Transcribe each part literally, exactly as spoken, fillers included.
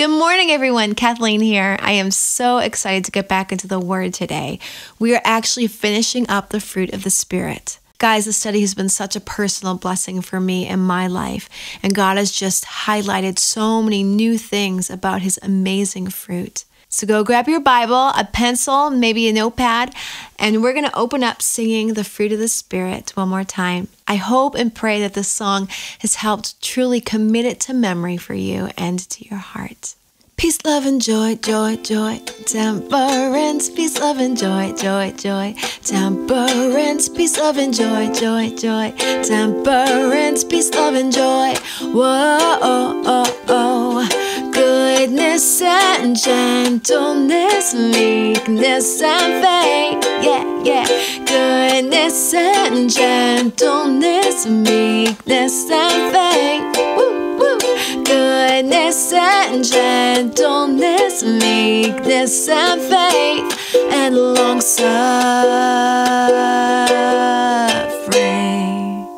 Good morning, everyone. Kathleen here. I am so excited to get back into the Word today. We are actually finishing up the fruit of the Spirit. Guys, the study has been such a personal blessing for me in my life, and God has just highlighted so many new things about His amazing fruit. So go grab your Bible, a pencil, maybe a notepad, and we're going to open up singing the fruit of the Spirit one more time. I hope and pray that this song has helped truly commit it to memory for you and to your heart. Peace, love, and joy, joy, joy, temperance. Peace, love, and joy, joy, joy, temperance. Peace, love, and joy, joy, joy, temperance. Peace, love, and joy. Whoa, oh, oh, oh. Goodness and gentleness, meekness and faith. Yeah, yeah. Goodness and gentleness, meekness and faith. Woo, woo. Goodness and gentleness, meekness and faith, and long suffering.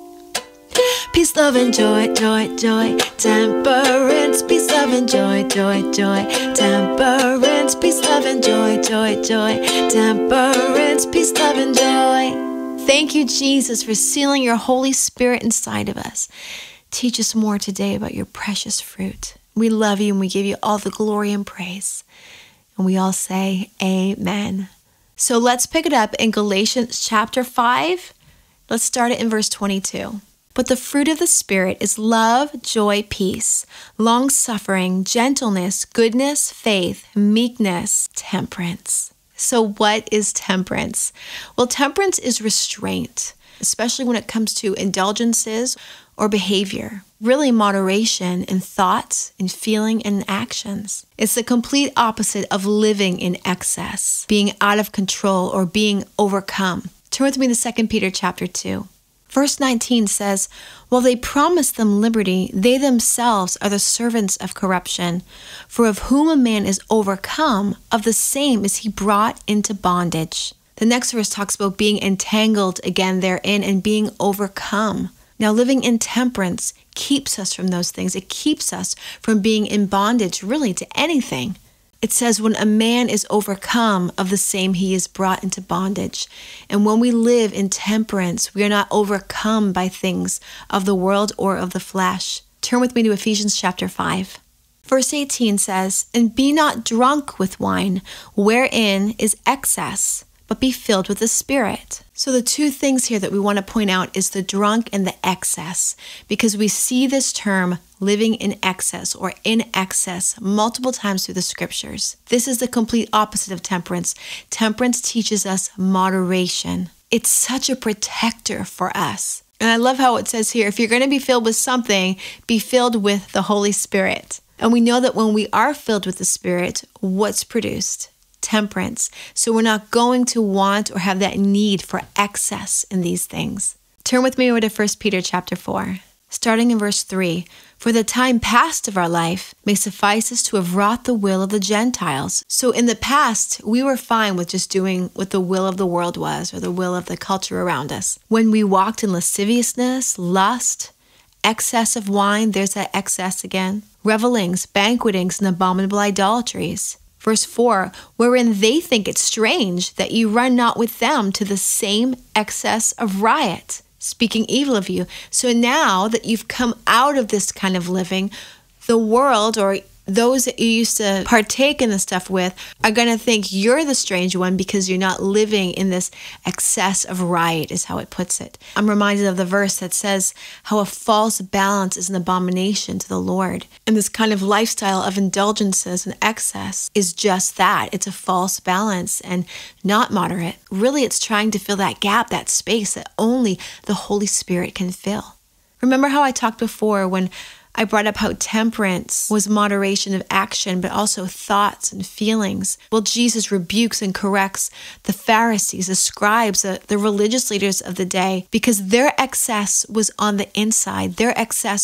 Peace, love, and joy, joy, joy, temperance. Peace, love, and joy, joy, joy, temperance. Peace, love, and joy, joy, joy, temperance. Peace, love, and joy. Thank you, Jesus, for sealing your Holy Spirit inside of us. Teach us more today about your precious fruit. We love you and we give you all the glory and praise. And we all say amen. So let's pick it up in Galatians chapter five. Let's start it in verse twenty-two. But the fruit of the Spirit is love, joy, peace, long-suffering, gentleness, goodness, faith, meekness, temperance. So what is temperance? Well, temperance is restraint, especially when it comes to indulgences or behavior. Really moderation in thoughts, in feeling, and in actions. It's the complete opposite of living in excess, being out of control, or being overcome. Turn with me to Second Peter chapter two. Verse nineteen says, "While they promise them liberty, they themselves are the servants of corruption. For of whom a man is overcome, of the same is he brought into bondage." The next verse talks about being entangled again therein and being overcome. Now, living in temperance keeps us from those things. It keeps us from being in bondage, really, to anything. It says, when a man is overcome, of the same he is brought into bondage. And when we live in temperance, we are not overcome by things of the world or of the flesh. Turn with me to Ephesians chapter five. Verse eighteen says, "And be not drunk with wine, wherein is excess, but be filled with the Spirit." So the two things here that we want to point out is the drunk and the excess, because we see this term living in excess or in excess multiple times through the scriptures. This is the complete opposite of temperance. Temperance teaches us moderation. It's such a protector for us. And I love how it says here, if you're going to be filled with something, be filled with the Holy Spirit. And we know that when we are filled with the Spirit, what's produced? Temperance. So we're not going to want or have that need for excess in these things. Turn with me over to First Peter chapter four, starting in verse three. "For the time past of our life may suffice us to have wrought the will of the Gentiles." So in the past, we were fine with just doing what the will of the world was, or the will of the culture around us. When we walked in lasciviousness, lust, excess of wine, there's that excess again, revelings, banquetings, and abominable idolatries. Verse four, "Wherein they think it strange that you run not with them to the same excess of riot, speaking evil of you." So now that you've come out of this kind of living, the world, or those that you used to partake in the stuff with, are going to think you're the strange one because you're not living in this excess of riot, is how it puts it. I'm reminded of the verse that says how a false balance is an abomination to the Lord. And this kind of lifestyle of indulgences and excess is just that. It's a false balance and not moderate. Really, it's trying to fill that gap, that space that only the Holy Spirit can fill. Remember how I talked before when I brought up how temperance was moderation of action, but also thoughts and feelings. Well, Jesus rebukes and corrects the Pharisees, the scribes, the, the religious leaders of the day, because their excess was on the inside. Their excess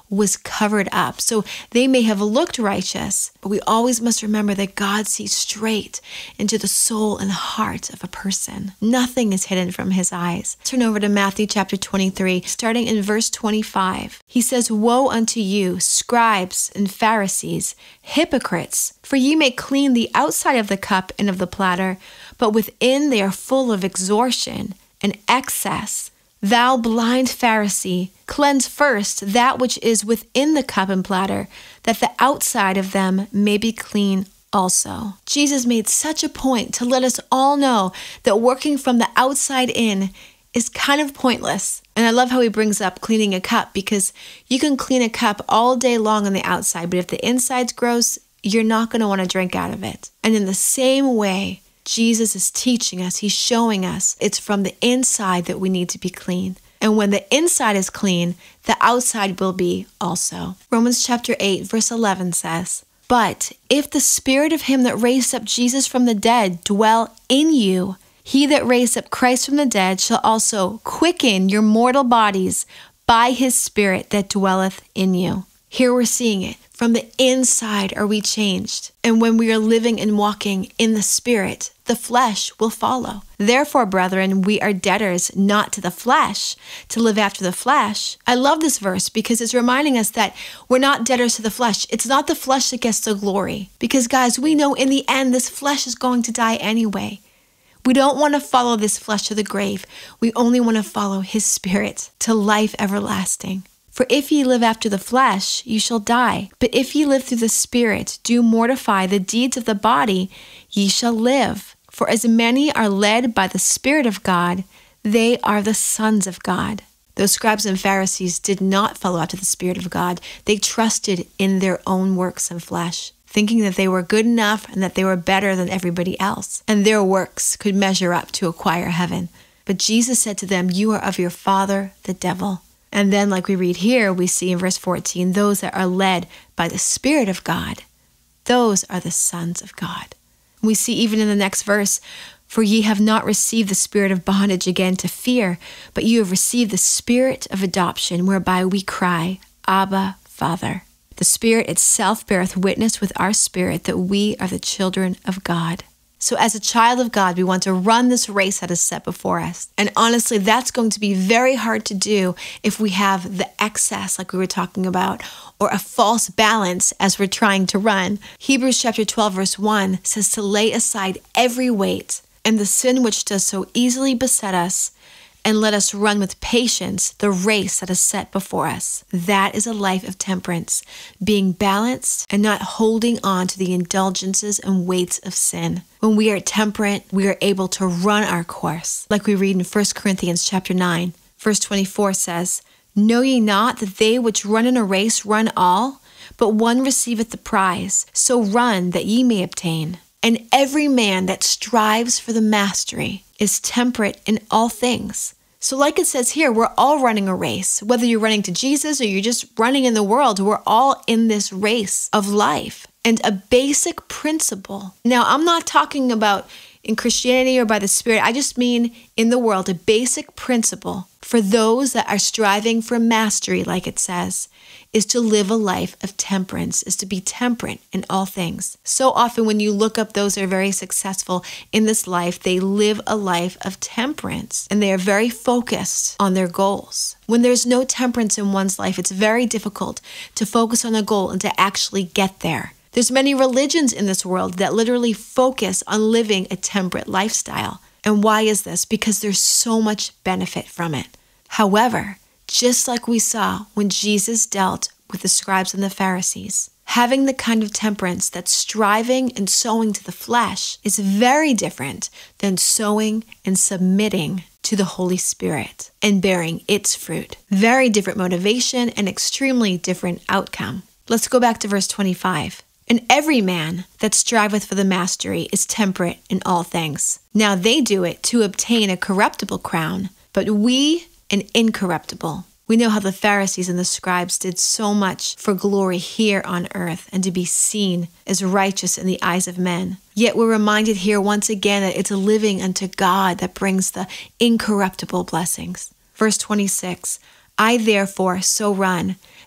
was covered up. So they may have looked righteous, but we always must remember that God sees straight into the soul and heart of a person. Nothing is hidden from his eyes. Turn over to Matthew chapter twenty-three, starting in verse twenty-five. He says, "Woe unto you, scribes and Pharisees, hypocrites, for ye may clean the outside of the cup and of the platter, but within they are full of extortion and excess. Thou blind Pharisee, cleanse first that which is within the cup and platter, that the outside of them may be clean also." Jesus made such a point to let us all know that working from the outside in is kind of pointless. And I love how he brings up cleaning a cup, because you can clean a cup all day long on the outside, but if the inside's gross, you're not going to want to drink out of it. And in the same way, Jesus is teaching us, he's showing us it's from the inside that we need to be clean. And when the inside is clean, the outside will be also. Romans chapter eight, verse eleven says, "But if the spirit of him that raised up Jesus from the dead dwell in you, he that raised up Christ from the dead shall also quicken your mortal bodies by his spirit that dwelleth in you." Here we're seeing it. From the inside are we changed. And when we are living and walking in the Spirit, the flesh will follow. Therefore, brethren, we are debtors not to the flesh, to live after the flesh. I love this verse because it's reminding us that we're not debtors to the flesh. It's not the flesh that gets the glory. Because, guys, we know in the end this flesh is going to die anyway. We don't want to follow this flesh to the grave. We only want to follow his Spirit to life everlasting. For if ye live after the flesh, ye shall die. But if ye live through the Spirit, do mortify the deeds of the body, ye shall live. For as many are led by the Spirit of God, they are the sons of God. Those scribes and Pharisees did not follow after the Spirit of God. They trusted in their own works and flesh, thinking that they were good enough and that they were better than everybody else, and their works could measure up to acquire heaven. But Jesus said to them, "You are of your father, the devil." And then, like we read here, we see in verse fourteen, those that are led by the Spirit of God, those are the sons of God. We see even in the next verse, "For ye have not received the spirit of bondage again to fear, but you have received the spirit of adoption, whereby we cry, Abba, Father." The Spirit itself beareth witness with our spirit that we are the children of God. So as a child of God, we want to run this race that is set before us. And honestly, that's going to be very hard to do if we have the excess, like we were talking about, or a false balance as we're trying to run. Hebrews chapter twelve, verse one says to lay aside every weight and the sin which does so easily beset us, and let us run with patience the race that is set before us. That is a life of temperance, being balanced and not holding on to the indulgences and weights of sin. When we are temperate, we are able to run our course. Like we read in First Corinthians chapter nine, verse twenty-four says, "Know ye not that they which run in a race run all, but one receiveth the prize? So run that ye may obtain. And every man that strives for the mastery is temperate in all things." So like it says here, we're all running a race. Whether you're running to Jesus or you're just running in the world, we're all in this race of life. And a basic principle. Now, I'm not talking about in Christianity or by the Spirit. I just mean in the world, a basic principle for those that are striving for mastery, like it says, is to live a life of temperance, is to be temperate in all things. So often when you look up those that are very successful in this life, they live a life of temperance and they are very focused on their goals. When there's no temperance in one's life, it's very difficult to focus on a goal and to actually get there. There's many religions in this world that literally focus on living a temperate lifestyle. And why is this? Because there's so much benefit from it. However, just like we saw when Jesus dealt with the scribes and the Pharisees, having the kind of temperance that's striving and sowing to the flesh is very different than sowing and submitting to the Holy Spirit and bearing its fruit. Very different motivation and extremely different outcome. Let's go back to verse twenty-five. "And every man that striveth for the mastery is temperate in all things. Now they do it to obtain a corruptible crown, but we an incorruptible." We know how the Pharisees and the scribes did so much for glory here on earth and to be seen as righteous in the eyes of men. Yet we're reminded here once again that it's a living unto God that brings the incorruptible blessings. Verse twenty-six, "I therefore so run,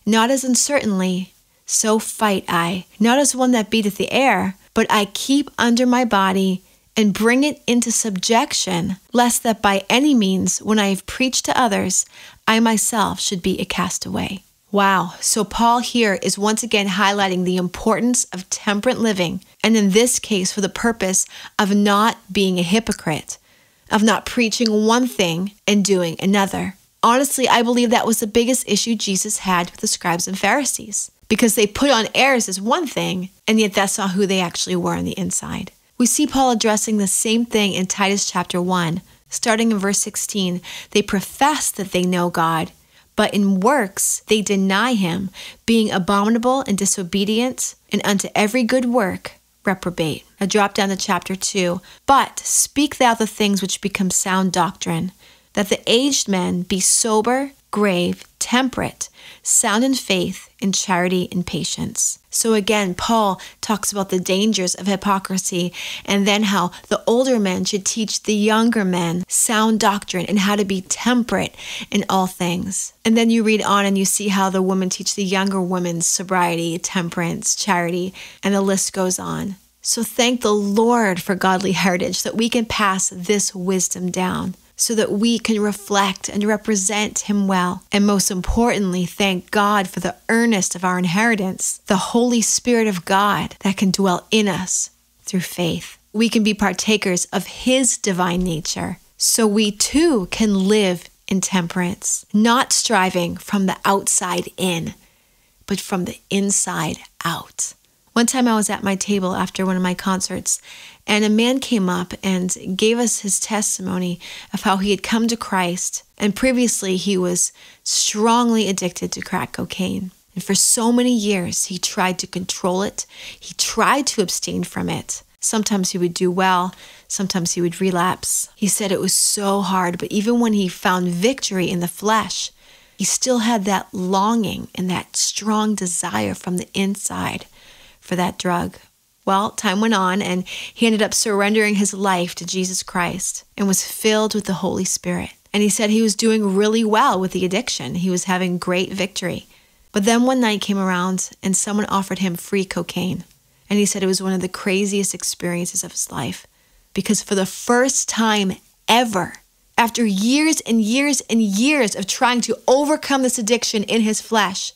not as uncertainly, so fight I, not as one that beateth the air, but I keep under my body and bring it into subjection, lest that by any means, when I have preached to others, I myself should be a castaway. Wow, so Paul here is once again highlighting the importance of temperate living, and in this case for the purpose of not being a hypocrite, of not preaching one thing and doing another. Honestly, I believe that was the biggest issue Jesus had with the scribes and Pharisees, because they put on airs as one thing, and yet that's not who they actually were on the inside. We see Paul addressing the same thing in Titus chapter one, starting in verse sixteen. They profess that they know God, but in works they deny him, being abominable and disobedient, and unto every good work reprobate. I drop down to chapter two. But speak thou the things which become sound doctrine, that the aged men be sober, grave, temperate, sound in faith, in charity, and patience. So again, Paul talks about the dangers of hypocrisy, and then how the older men should teach the younger men sound doctrine and how to be temperate in all things. And then you read on and you see how the women teach the younger women sobriety, temperance, charity, and the list goes on. So thank the Lord for godly heritage, that we can pass this wisdom down, so that we can reflect and represent him well. And most importantly, thank God for the earnest of our inheritance, the Holy Spirit of God that can dwell in us through faith. We can be partakers of his divine nature, so we too can live in temperance, not striving from the outside in, but from the inside out. One time I was at my table after one of my concerts, and a man came up and gave us his testimony of how he had come to Christ, and previously he was strongly addicted to crack cocaine. And for so many years, he tried to control it. He tried to abstain from it. Sometimes he would do well. Sometimes he would relapse. He said it was so hard, but even when he found victory in the flesh, he still had that longing and that strong desire from the inside for that drug. Well, time went on, and he ended up surrendering his life to Jesus Christ and was filled with the Holy Spirit. And he said he was doing really well with the addiction. He was having great victory. But then one night came around and someone offered him free cocaine. And he said it was one of the craziest experiences of his life, because for the first time ever, after years and years and years of trying to overcome this addiction in his flesh,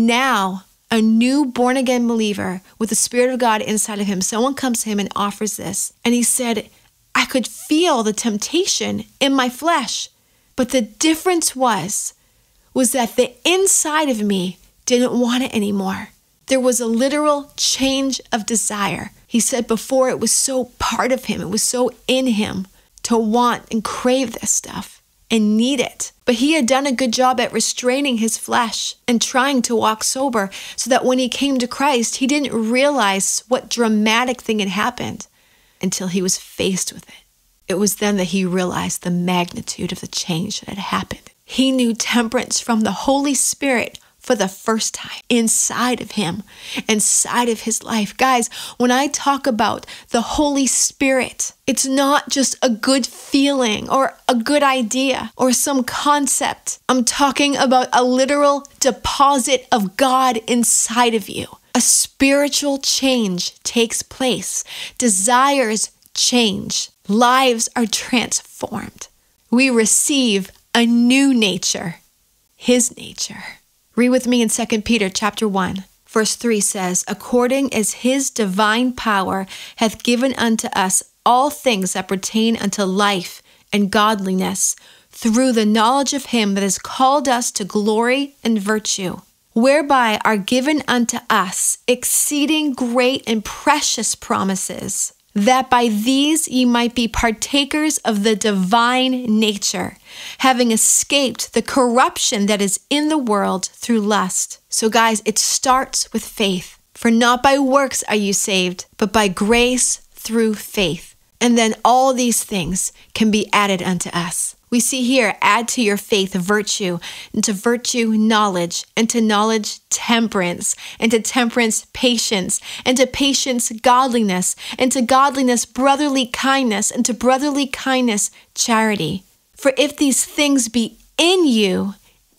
now a new born-again believer with the Spirit of God inside of him, someone comes to him and offers this. And he said, I could feel the temptation in my flesh. But the difference was, was that the inside of me didn't want it anymore. There was a literal change of desire. He said before it was so part of him, it was so in him to want and crave this stuff and need it. But he had done a good job at restraining his flesh and trying to walk sober, so that when he came to Christ, he didn't realize what dramatic thing had happened until he was faced with it. It was then that he realized the magnitude of the change that had happened. He knew temperance from the Holy Spirit for the first time inside of him, inside of his life. Guys, when I talk about the Holy Spirit, it's not just a good feeling or a good idea or some concept. I'm talking about a literal deposit of God inside of you. A spiritual change takes place. Desires change. Lives are transformed. We receive a new nature, his nature. Read with me in Second Peter chapter one. Verse three says, according as his divine power hath given unto us all things that pertain unto life and godliness, through the knowledge of him that has called us to glory and virtue, whereby are given unto us exceeding great and precious promises, that by these ye might be partakers of the divine nature, having escaped the corruption that is in the world through lust. So guys, it starts with faith. For not by works are you saved, but by grace through faith. And then all these things can be added unto us. We see here, add to your faith virtue, and to virtue knowledge, and to knowledge temperance, and to temperance patience, and to patience godliness, and to godliness brotherly kindness, and to brotherly kindness charity. For if these things be in you,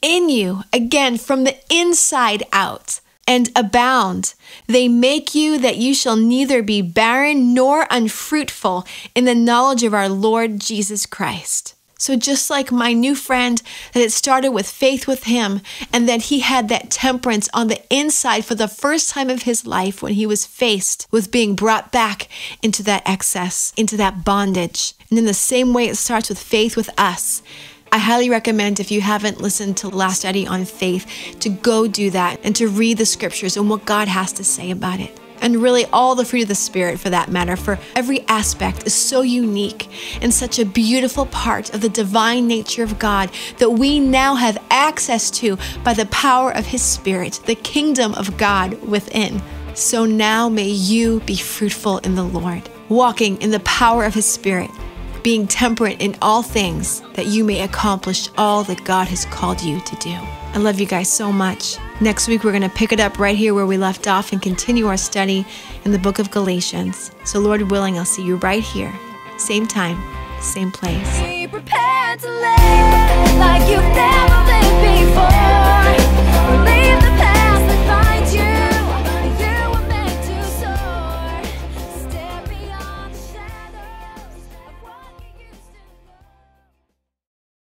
in you, again, from the inside out, and abound. They make you that you shall neither be barren nor unfruitful in the knowledge of our Lord Jesus Christ. So just like my new friend, that it started with faith with him, and that he had that temperance on the inside for the first time of his life when he was faced with being brought back into that excess, into that bondage. And in the same way, it starts with faith with us. I highly recommend, if you haven't listened to the last study on faith, to go do that and to read the scriptures and what God has to say about it. And really all the fruit of the Spirit, for that matter, for every aspect is so unique and such a beautiful part of the divine nature of God that we now have access to by the power of His Spirit, the kingdom of God within. So now may you be fruitful in the Lord, walking in the power of His Spirit, being temperate in all things, that you may accomplish all that God has called you to do. I love you guys so much. Next week, we're going to pick it up right here where we left off and continue our study in the book of Galatians. So Lord willing, I'll see you right here, same time, same place. Be prepared to live like you've never lived before.